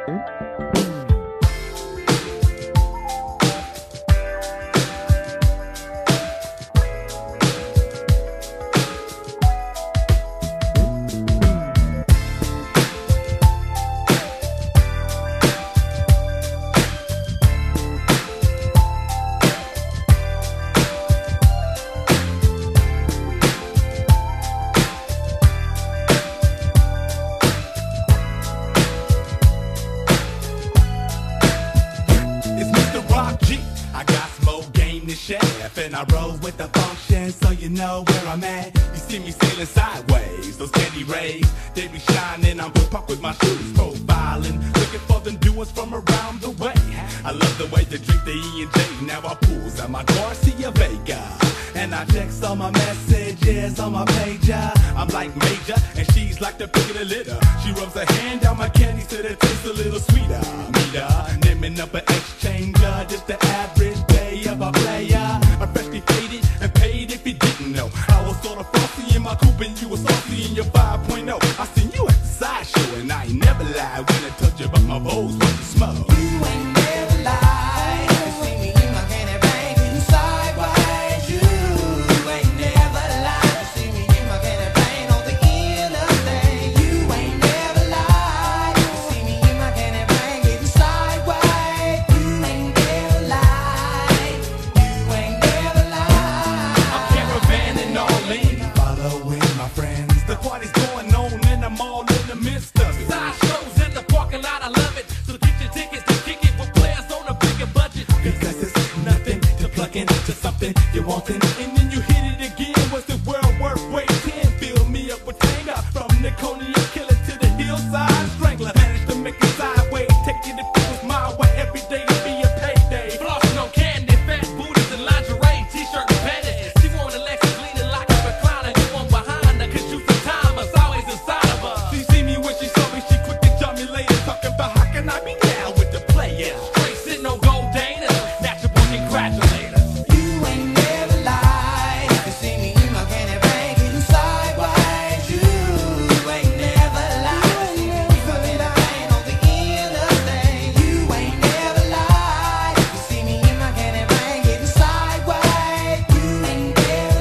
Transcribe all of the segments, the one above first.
Chef, and I roll with the function, so you know where I'm at. You see me sailing sideways, those candy rays, they be shining. I'm parked with my shoes profiling, looking for them doers from around the way. I love the way they drink the E&J. Now I pulls out my Garcia Vega, and I checks all my messages on my pager. I'm like Major, and she's like the pig of the litter. She rubs her hand down my candies till it tastes a little sweeter. Meter, naming up an exchanger, just the average day of a player. I'm freshly faded and paid if you didn't know. I was sort of frosty in my coupe and you was saucy in your 5.0. I seen you at the sideshow and I ain't never lied when I told you about my Vogues when you smoke. You ain't never lied. You see me in my candy banging sideways. You ain't never lied. You see me in my candy bang on the interstate. You ain't never lied. You see me in my candy banging sideways. You ain't never lied. You ain't never lied. I'm caravanning all in, following my friends. The party's going on and I'm all in the midst of it. Side shows in the parking lot, I love it. So get your tickets to kick it with players on a bigger budget. Because it's nothing to plug into something you want in. And then you hit it again. Was the world worth waiting? Fill me up with Tanger, from the Coney Killer to the Hillside Strangler. Managed to make it sideways, take it if it was my way. Every day to be a payday. Flossing on candy, fat booties and lingerie, t-shirt and panties. She want a Lexus leaning like a recliner. You want behind her, cause you some timers always inside of her. She see me when she saw me, she quick to jump me later. Talking about how can I be down with the players. Straight sitting on gold Dana, natural congratulator. You ain't never lied. You see me in my candy banging sideways. You ain't never lied. You see me in my candy bang on the interstate. You ain't never lied. You see me in my candy banging sideways. You ain't never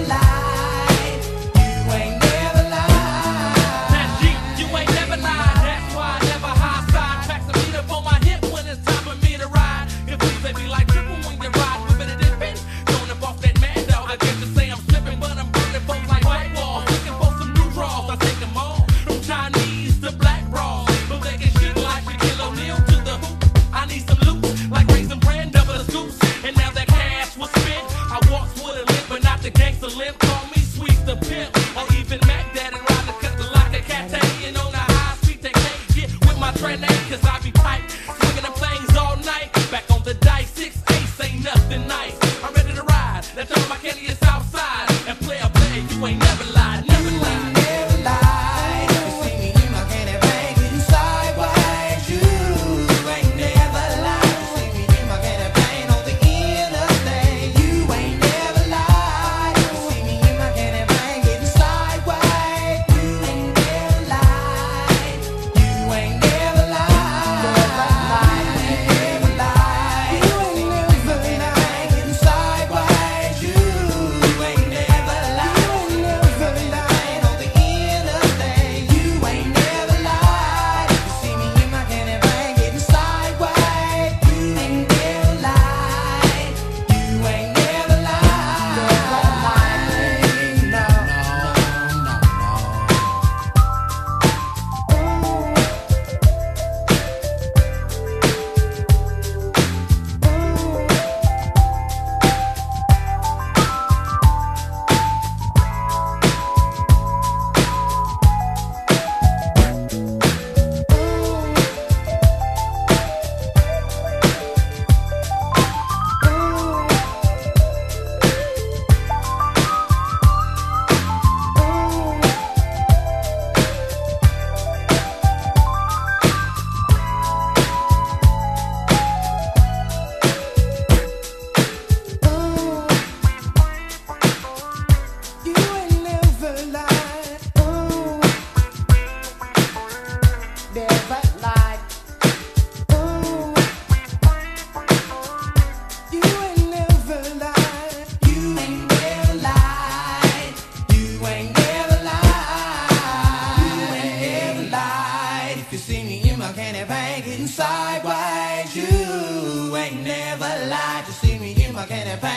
lied. You ain't never lied. That's Jeep, you ain't never lied. That's why I never high side tracks a beat up on my hip when it's time for me to ride. If we say be like triple when you ride, whipping it dipping. Going up off that mad dog, I guess to say I'm slipping, but I'm burning folks like white walls. Looking for some new draws, I take them all. From Chinese to black bras, but they get shit like Shaquille O'Neal to the hoop. I need some loot, like Raisin Bran, double the scoops. And now that cash was spent, I walks with a limp, but not the gangster limp. Call me Sweet the Pimp, or even Mac Dad and ride the cut the like a cat and on the high street they can't get with my train cause I be piped, swinging them things all night. Back on the dice, 6 ace ain't nothing nice. I'm ready to ride, that's all my candy is outside. And play, you ain't never lied, never You lied. ain't never lied. You see me in my candy banging sideways. You ain't never lied. You see me in my candy bang on the interstate. You ain't never lied. You see me in my candy banging sideways. You ain't never lied. You ain't never lied. You ain't never lied. You see me in my candy banging sideways. You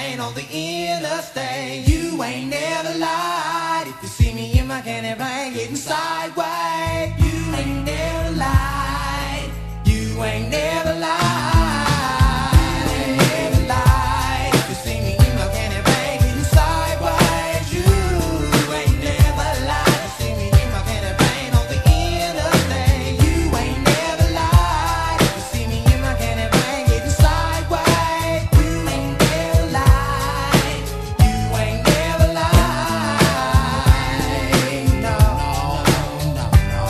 rain on the interstate. You ain't never lied. If you see me in my candy rain getting sideways, you ain't never lied. You ain't never lied. Never lied. If you see me in my candy rain getting sideways, you ain't never lied. You see me in my candy rain on the interstate. You ain't never lied. If you see me in my candy rain getting sideways, you ain't never lied. You ain't never lied. No, no, no, no.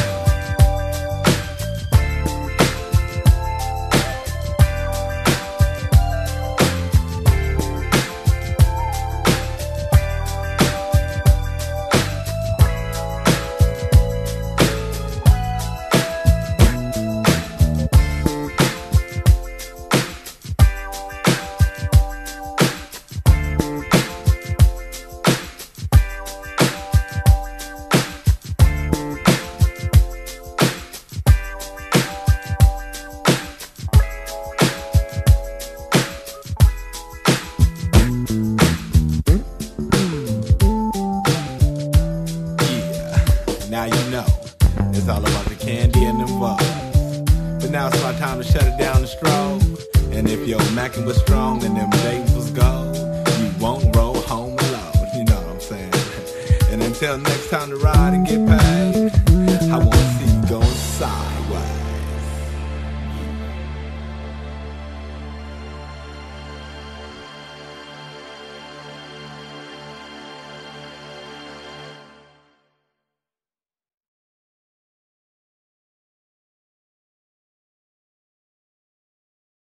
Now you know, it's all about the candy and the buzz. But now it's my time to shut it down and stroll. And if your Mackin was strong and them days was gold, you won't roll home alone, you know what I'm saying? And until next time to ride and get